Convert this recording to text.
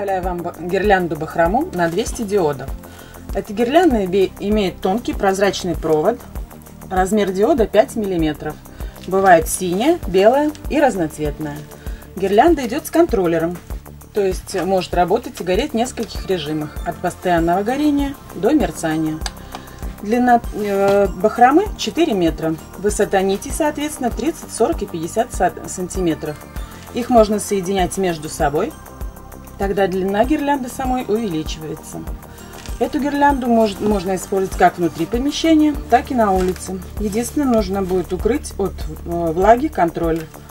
Представляю вам гирлянду бахрому на 200 диодов. Эта гирлянда имеет тонкий прозрачный провод, размер диода 5 мм. Бывает синяя, белая и разноцветная. Гирлянда идет с контроллером, то есть может работать и гореть в нескольких режимах, от постоянного горения до мерцания. Длина бахромы 4 метра, высота нитей, соответственно, 30, 40 и 50 сантиметров. Их можно соединять между собой, тогда длина гирлянды самой увеличивается. Эту гирлянду можно использовать как внутри помещения, так и на улице. Единственное, нужно будет укрыть от влаги контроллер.